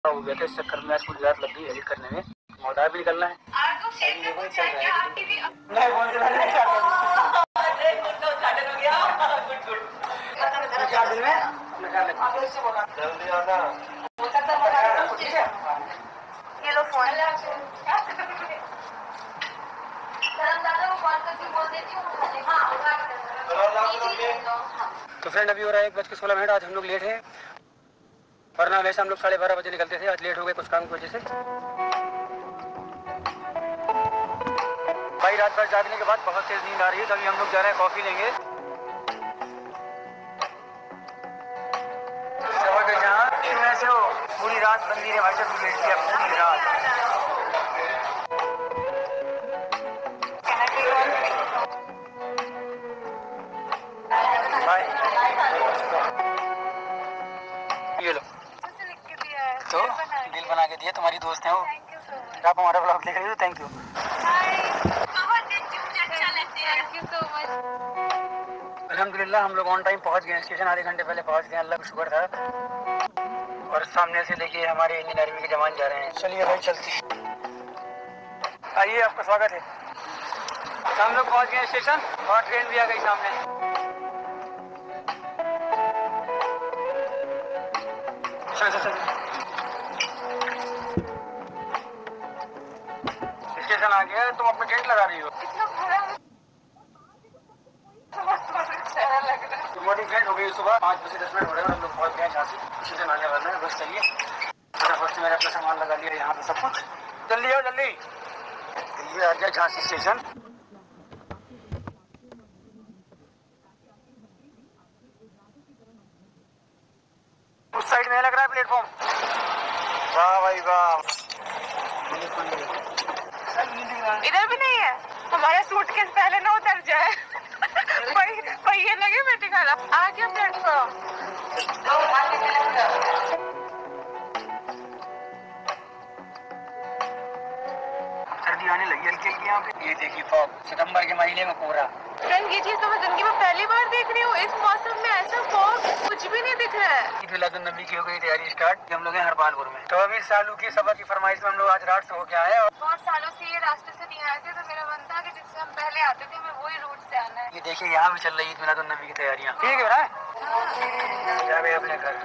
हो गया था इस चक्कर में, आज पूरी रात लग गई एडिट करने में। मोटा भी निकलना है। नहीं जल्दी आना। ये लो फोन। तो फ्रेंड अभी हो रहा है 1:16। आज हम लोग लेट हैं, वरना वैसे हम लोग 12:30 बजे निकलते थे। आज लेट हो गए कुछ काम की वजह से। भाई रात भर जागने के बाद बहुत तेज नींद आ रही है, तो अभी हम लोग जा रहे हैं कॉफी लेंगे। जहाँ से हो पूरी रात बंदी है भाई साहब, लेट किया पूरी रात। ये लो तो दिल बना के दिया, तुम्हारी दोस्त है वो। आप हमारा ब्लॉग देख रहे हो, थैंक यू। अल्हम्दुलिल्लाह हम लोग ऑन टाइम पहुंच गए स्टेशन, आधे घंटे पहले पहुंच गए, अल्लाह का शुक्र था। और सामने से देखिए हमारे इंडियन आर्मी के जवान जा रहे हैं। चलिए भाई चलते आइए, आपका स्वागत है। तो हम लोग पहुंच गए स्टेशन और ट्रेन भी आ गई सामने। स्टेशन आ गया, तुम अपना टेंट लगा रही हो। तुम्हारी फ्लाइट हो गई सुबह 5:10 हो रहे हैं और हम लोग पहुंच गए झांसी। स्टेशन आने वाला है, बस चलिए फटाफट से मैंने अपना सामान लगा लिया यहाँ पे सब कुछ। जल्दी आओ जल्दी। ये आ गया झांसी स्टेशन। उस साइड में लग रहा है प्लेटफॉर्म। वाह भाई वाह। इधर भी नहीं है। हमारा सूटकेस पहले ना उतर जाए। पहिए लगे बेटे खाना आ गया प्लेटफॉर्म। सर्दी आने लगी हल्की हल्की यहाँ पे। ये देखिए फॉग, सितंबर के महीने में कोहरा। फ्रेंड ये चीज तो मैं जिंदगी में पहली बार देख रही हूँ। इस मौसम में ऐसा फॉग कुछ भी नहीं दिख रहा है। ईद मिलादुन नबी की हो गई तैयारी स्टार्ट। हम लोग हैं हरपालपुर में। तो अभी सालू की सफर की फरमाइश में हम लोग आज रात से होके आए। और बहुत सालों से ये रास्ते से नहीं आए थे, तो मेरा मन था कि जिससे हम पहले आते थे हमें वही रूट से आना है। ये देखिए यहाँ भी चल रही है ईद मिलादुन नबी की तैयारियाँ। ठीक है ना, जा रहे अपने घर।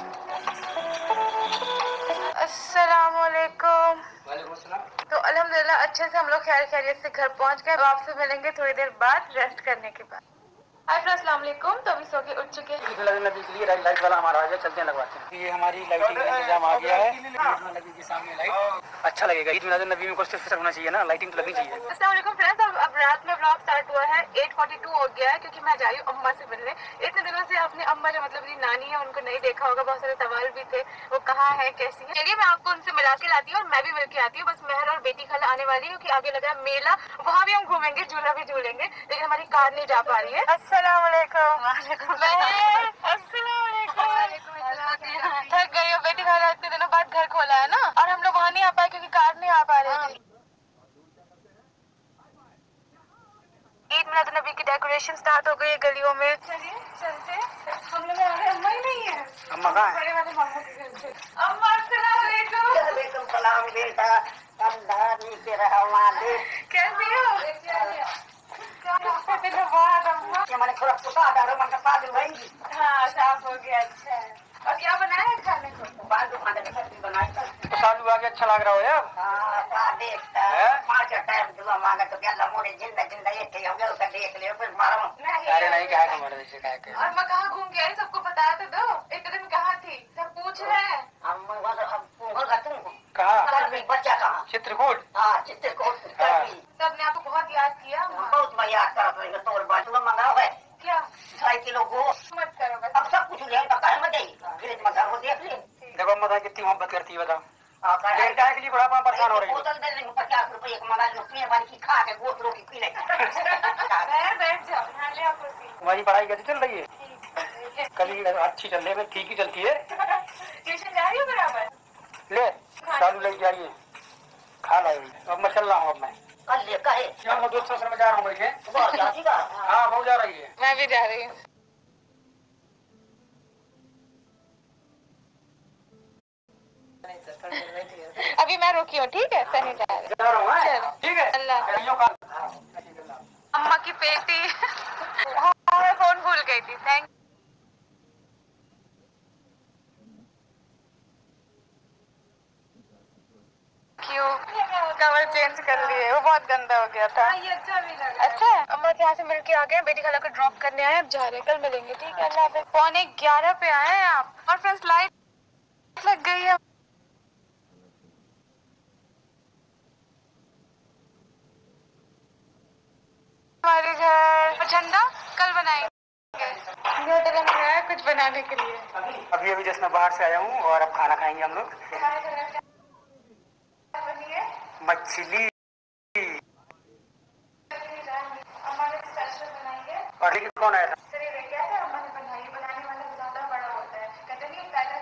अस्सलाम वालेकुम। वालेकुम सलाम। तो अल्हम्दुलिल्लाह अच्छे से हम लोग खैर खैरियत से घर पहुंच गए। अब आपसे मिलेंगे थोड़ी देर बाद रेस्ट करने के बाद। हाय फ्रेंड्स, अस्सलाम वालेकुम। तो अभी सो के उठ चुके हैं। ईद मिलादुन नबी के लिए लाइट वाला हमारा आ गया, चलते हैं लगवाते हैं। ये हमारी लाइटिंग का इंतजाम आ गया है। लगी के सामने लाइट अच्छा लगेगा। ईद मिलादुन नबी में कुछ तो फिक्र होना चाहिए ना, लाइटिंग तो लगनी चाहिए। अस्सलाम वालेकुम फ्रेंड्स, अब रात में व्लॉग स्टार्ट हुआ है। 8:42 हो गया है क्योंकि मैं जा रही हूँ अम्मा से मिलने। इतने दिनों से अपनी अम्मा जो मतलब मेरी नानी है उनको नहीं देखा होगा, बहुत सारे सवाल भी थे वो कहाँ है कैसी है। चलिए मैं आपको उनसे मिला के लाती हूँ और मैं भी मिल के आती हूँ। बस मेहर और बेटी खाला आने वाली है क्योंकि आगे लग रहा है मेला, वहाँ भी हम घूमेंगे, झूला भी झूलेंगे, लेकिन हमारी कार नहीं जा पा रही है। अस्सलाम वालेकुम। थक गई हो बेटी खाला, इतने दिनों बाद घर खोला है ना, और हम लोग वहाँ नहीं आ पाए क्योंकि कार नहीं आ पा रही थी। ईद मिलाद नबी की डेकोरेशन स्टार्ट हो गई है गलियों में। चलिए चलते हैं। हम लोग अम्मा ही नहीं है। अम्मा कहाँ है? बड़े वाले मामा के घर से। अम्मा अस्सलाम वालेकुम। वालेकुम सलाम बेटा। कैसी हो? ये मैंने थोड़ा पुसा डालो, मैंने सालू भाई। हाँ साफ हो गया, अच्छा है। और क्या बनाया है खाने को? बालू खाने की सब्जी बनाई था। तो सालू आगे अच्छा लग रहा हो यार। हाँ देखता है? 5 टाइम दुआ मांगा तो क्या लमोड़े जिंदा जिंदा ये थे हम लोग देख ले फिर मारो। अरे नहीं, क्या है हमारे जैसे क्या है। और मैं कहाँ घूम के आई सबको बता तो दो। एक दिन कहाँ थी सब पूछ रहे हैं। हम होगा तुमको कहाँ? कल भी बच्चा कहाँ? चित्रकूट। हाँ चित्रकूट कल भी। सबने आपको बहुत याद किया। बहुत मैं याद करता हूँ। तोड़ बाटू मंगाओ है क्या 2.5 किलो गोश्त। मत करो बस। अब सब कुछ ले तो कहे मत फ्रिज में घर को देख ले। देखो अम्मा कितनी मोहब्बत करती है, बताओ। बैठ के लिए बड़ा परेशान हो रही है। बोतल दे देंगे 50 रुपए एक मंगा लो, पीने वाली की खा के गोश्त रोटी पी ले। बैठ जाओ, यहाँ ले आओ कुर्सी। तुम्हारी पढ़ाई कैसी चल रही है? कभी अच्छी चल रही है, ठीक ही चलती है। ट्यूशन जा रही हो बराबर? ले चालू लग जाइए, खा लाई। अब मैं चल रहा हूँ। अब मैं कल ले कहे मैं दोस्तों से जा रहा हूँ मेरे। वो जाती का। हाँ बहुत जा रही है। मैं भी जा रही हूँ। अभी मैं रुकी हूँ, ठीक है? सैनिटाइजर ठीक है। अल्लाह। अम्मा की बेटी। हाँ, मैं फोन भूल गई थी। Thank you. कवर चेंज कर लिए, वो बहुत गंदा हो गया था। ये अच्छा भी लग रहा है। अच्छा, अम्मा के यहाँ से मिलके आ गए, बेटी खाला को ड्रॉप करने आए, अब जा रहे हैं, कल मिलेंगे, ठीक है? अल्लाह हाफिज़। 11:45 पे आए हैं आप। और फ्रेंड्स लाइट लग गई है हमारे घर। झंडा कल बनाएंगे, न्यूटेला मंगाया कुछ बनाने के लिए। अभी अभी जस्ट मैं बाहर से आया हूँ और अब खाना खाएंगे हम लोग। मछली और लेकिन कौन आया था? अम्मा ने बनाई, बनाने वाला ज्यादा बड़ा होता है, कहते नहीं पैदा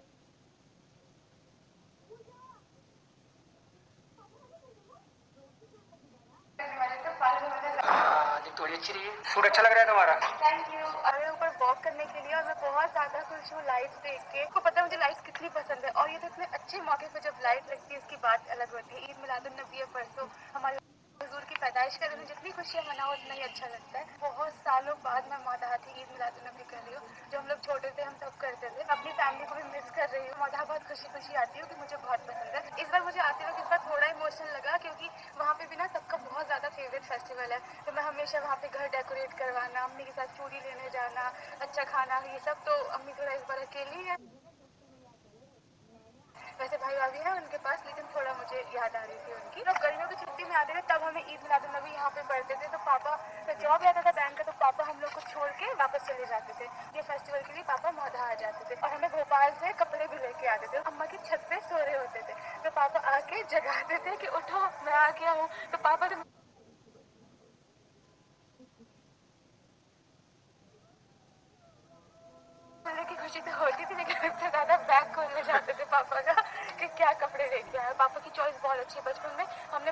थोड़ी अच्छी रही है। सूट अच्छा लग रहा है तुम्हारा। Thank you. अरे ऊपर वॉक करने के लिए और मैं बहुत ज्यादा खुश हूँ लाइट्स देख के। आपको पता है मुझे लाइट्स कितनी पसंद है, और ये तो इतने अच्छे मौके पे जब लाइट लगती है इसकी बात अलग होती है। ईद मिलादुन्नबी है परसों, हमारे हुजूर की पैदाइश का दिन, जितनी खुशियाँ मनाओ उतना ही अच्छा लगता है। बहुत सालों बाद मैं मौदाह थी, ईद मिलादुन्नबी कर रही हूँ। जब हम लोग छोटे थे हम तब करते थे। अपनी फैमिली को भी मिस कर रही हूँ। मौदाह बहुत खुशी खुशी आती हूँ कि मुझे बहुत पसंद है। इस बार मुझे आते वक्त इस बार थोड़ा इमोशनल लगा, क्योंकि वहाँ पे भी ना सबका बहुत ज्यादा फेवरेट फेस्टिवल है। तो मैं हमेशा वहाँ पे घर डेकोरेट करवाना, अम्मी के साथ चूड़ी लेने जाना, अच्छा खाना, ये सब। तो अम्मी थोड़ा इस बार अकेली है, वैसे भाई भाभी है उनके पास, लेकिन थोड़ा मुझे याद आ रही थी उनकी। तो गर्मियों की छुट्टी में आते थे तब हमें ईद मिलादुन्नबी यहाँ पे पढ़ते थे। तो पापा का जॉब रहता था बैंक का, तो पापा हम लोग को छोड़ के वापस चले जाते थे। ये फेस्टिवल के लिए पापा मौधा आ जाते थे और हमें भोपाल से कपड़े भी लेके आते थे। अम्मा की छत पे सो रहे होते थे तो पापा आके जगाते थे कि उठो मैं आ गया हूँ। तो पापा तो मिलने की खुशी तो होती थी, लेकिन उससे ज्यादा बैग खोलने जाते थे पापा का कि क्या कपड़े लेके आए। पापा की चॉइस बहुत अच्छी है। बचपन में हमने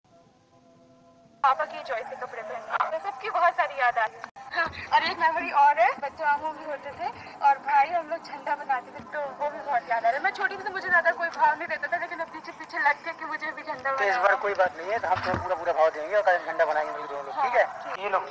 पापा की चॉइस के कपड़े पहने, तो सबकी बहुत सारी याद आ गई। और एक मेमोरी और है, बच्चों आमों भी होते थे और भाई हम लोग झंडा बनाते थे, तो वो भी बहुत याद आ रहा है। मैं छोटी थी तो मुझे ज्यादा कोई भाव नहीं देता था, लेकिन अब पीछे पीछे लग के कि मुझे भी झंडा तो इस बार कोई बात नहीं है, तो हम तुम्हें पूरा पूरा भाव देंगे और कल झंडा बनाएंगे मिलकर दोनों लोग, ठीक है? ये लो।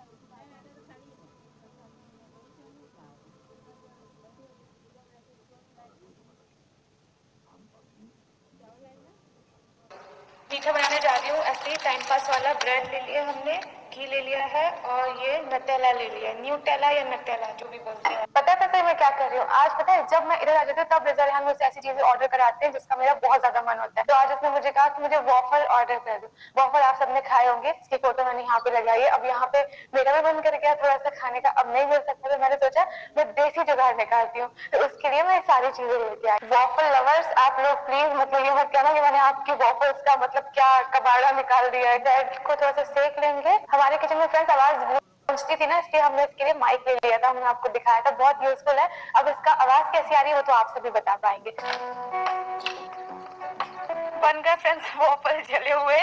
मीठा बनाने जा रही हूँ, ऐसे ही टाइम पास वाला। ब्रेड ले लिया हमने, घी ले लिया है और ये नटेला ले लिया, न्यूटेला या नटेला जो भी बोलते हैं। पता है मैं क्या कर रही हूँ आज? पता है जब मैं इधर आ जाती हूँ तब रिजा रेहान मुझसे ऐसी चीजें ऑर्डर कराते हैं जिसका मेरा बहुत ज्यादा मन होता है। तो आज उसने मुझे कहा कि मुझे वॉफल ऑर्डर कर दो। वॉफल आप सबने खाए होंगे, इसकी फोटो मैंने यहाँ पे लगाई है। अब यहाँ पे मेरा भी मन कर गया थोड़ा सा खाने का, अब नहीं मिल सकता तो मैंने सोचा मैं देसी जुगाड़ निकालती हूँ। तो उसके लिए मैं सारी चीजें लेके आई। वॉफल लवर्स आप लोग प्लीज मतलब ये मत कहना कि मैंने आपकी वॉफल्स का मतलब क्या कबाड़ा निकाल दिया है। ब्रेड को थोड़ा सा सेक लेंगे। हमारे किचन में फ्रेंड्स आवाज पहुंचती थी ना, इसलिए हमने इसके लिए माइक ले लिया था, हमने आपको दिखाया था, बहुत यूजफुल है। अब इसका आवाज कैसी आ रही है वो तो आप सभी बता पाएंगे। बन गए फ्रेंड्स वॉफल जले हुए।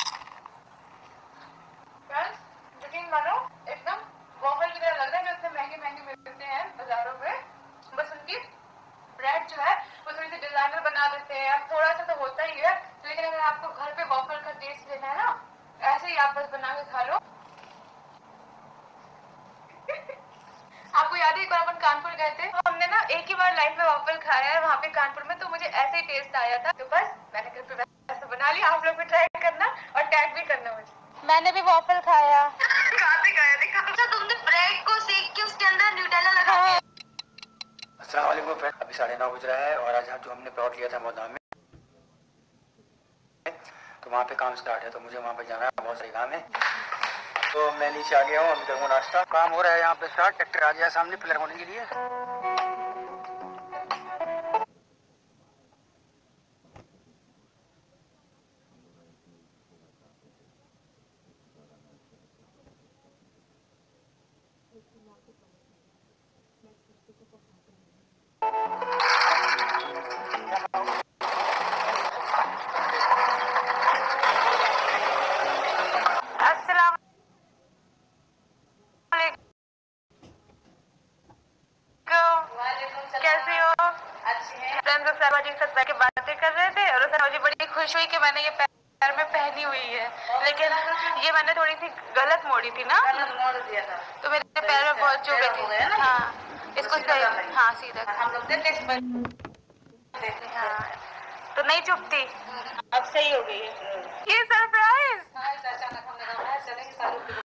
यकीन मानो एकदम वॉफल की तरह लग रहा है, जो इतने महंगे महंगे मिलते हैं बाजारों में। बस उनकी ब्रेड जो है वो थोड़ी सी डिजाइनर बना देते हैं। अब थोड़ा सा तो होता ही है, लेकिन अगर आपको घर पे वॉफल का टेस्ट लेना है ना, ऐसे ही आप बस बना के खा लो। आपको याद है एक बार अपन कानपुर गए थे, तो हमने ना एक ही बार लाइफ में वॉफल खाया है वहाँ पे कानपुर में, तो मुझे ऐसे ही टेस्ट आया था। तो बस मैंने घर पे वैसे बना लिया, आप लोग भी ट्राई करना और टैग भी करना मुझे। मैंने भी वॉफल खाया। कहाँ से खाया देखा? अच्छा तुमने ब्रेड को सेक के उसके अंदर न्यूटेला लगा दिया? अस्सलाम वालेकुम फ्रेंड्स, अभी 9:30 बज रहा है और आज जो हमने प्लॉट लिया था मौदा में, तो वहाँ पे काम स्टार्ट है, तो मुझे वहाँ पे जाना है, बहुत सही काम है। तो मैं नीचे आ गया हूँ, अभी करूँगा नाश्ता। काम हो रहा है यहाँ पे स्टार्ट, ट्रैक्टर आ गया सामने पिलर होने के लिए। थे और उसने मुझे बड़ी खुश हुई कि मैंने ये पैर में पहनी हुई है, लेकिन ये मैंने थोड़ी सी गलत मोड़ी थी ना, मोड़ दिया था तो मेरे पैर में बहुत चुभ रही थी। हाँ इसको सही, हाँ सीधा, हम लोग देखे हाँ तो नहीं चुभती, अब सही हो गई है। ये सरप्राइज अचानक हमने कहा चलेंगे